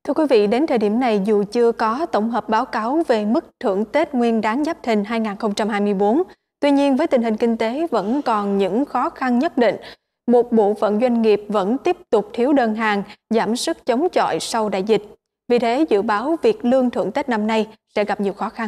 Thưa quý vị, đến thời điểm này dù chưa có tổng hợp báo cáo về mức thưởng Tết Nguyên đán Giáp Thìn 2024, tuy nhiên với tình hình kinh tế vẫn còn những khó khăn nhất định, một bộ phận doanh nghiệp vẫn tiếp tục thiếu đơn hàng, giảm sức chống chọi sau đại dịch. Vì thế, dự báo việc lương thưởng Tết năm nay sẽ gặp nhiều khó khăn.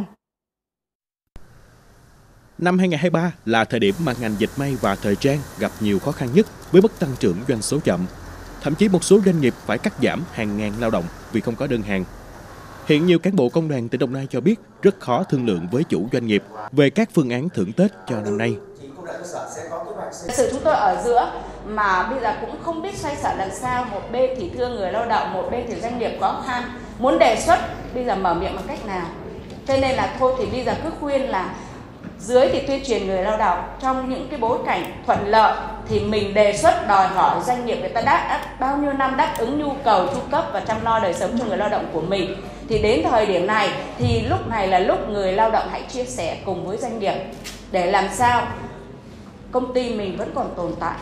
Năm 2023 là thời điểm mà ngành dệt may và thời trang gặp nhiều khó khăn nhất với mức tăng trưởng doanh số chậm. Thậm chí một số doanh nghiệp phải cắt giảm hàng ngàn lao động vì không có đơn hàng. Hiện nhiều cán bộ công đoàn tỉnh Đồng Nai cho biết rất khó thương lượng với chủ doanh nghiệp về các phương án thưởng Tết cho năm nay. Sự chúng tôi ở giữa mà bây giờ cũng không biết xoay sở làm sao, một bên thì thương người lao động, một bên thì doanh nghiệp khó khăn, muốn đề xuất bây giờ mở miệng bằng cách nào. Thế nên là thôi thì bây giờ cứ khuyên là dưới thì tuyên truyền người lao động, trong những cái bối cảnh thuận lợi thì mình đề xuất đòi hỏi doanh nghiệp người ta đã bao nhiêu năm đáp ứng nhu cầu chu cấp và chăm lo đời sống cho người lao động của mình. Thì đến thời điểm này thì lúc này là lúc người lao động hãy chia sẻ cùng với doanh nghiệp để làm sao công ty mình vẫn còn tồn tại.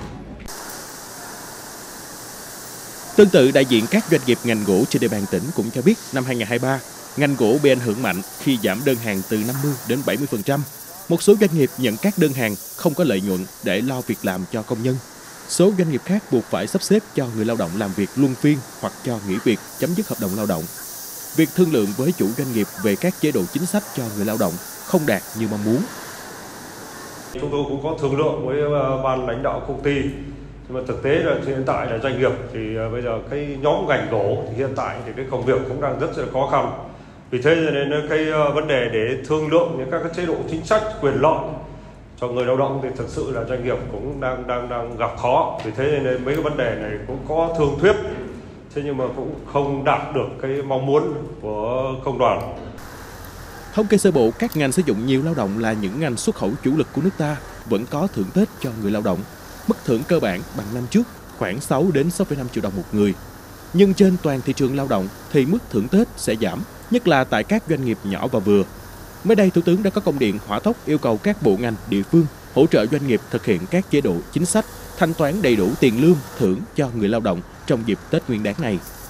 Tương tự, đại diện các doanh nghiệp ngành gỗ trên địa bàn tỉnh cũng cho biết năm 2023, ngành gỗ bị ảnh hưởng mạnh khi giảm đơn hàng từ 50 đến 70%. Một số doanh nghiệp nhận các đơn hàng không có lợi nhuận để lo việc làm cho công nhân. Số doanh nghiệp khác buộc phải sắp xếp cho người lao động làm việc luân phiên hoặc cho nghỉ việc, chấm dứt hợp đồng lao động. Việc thương lượng với chủ doanh nghiệp về các chế độ chính sách cho người lao động không đạt như mong muốn. Chúng tôi cũng có thương lượng với ban lãnh đạo công ty, nhưng mà thực tế là hiện tại là doanh nghiệp thì bây giờ cái nhóm ngành gỗ thì hiện tại thì cái công việc cũng đang rất là khó khăn. Vì thế nên cái vấn đề để thương lượng những các cái chế độ chính sách quyền lợi cho người lao động thì thực sự là doanh nghiệp cũng đang gặp khó. Vì thế nên mấy cái vấn đề này cũng có thương thuyết, thế nhưng mà cũng không đạt được cái mong muốn của công đoàn. Thống kê sơ bộ, các ngành sử dụng nhiều lao động là những ngành xuất khẩu chủ lực của nước ta vẫn có thưởng Tết cho người lao động. Mức thưởng cơ bản bằng năm trước, khoảng 6 đến 6,5 triệu đồng một người. Nhưng trên toàn thị trường lao động thì mức thưởng Tết sẽ giảm, nhất là tại các doanh nghiệp nhỏ và vừa. Mới đây, Thủ tướng đã có công điện hỏa tốc yêu cầu các bộ ngành, địa phương hỗ trợ doanh nghiệp thực hiện các chế độ chính sách, thanh toán đầy đủ tiền lương, thưởng cho người lao động trong dịp Tết Nguyên đán này.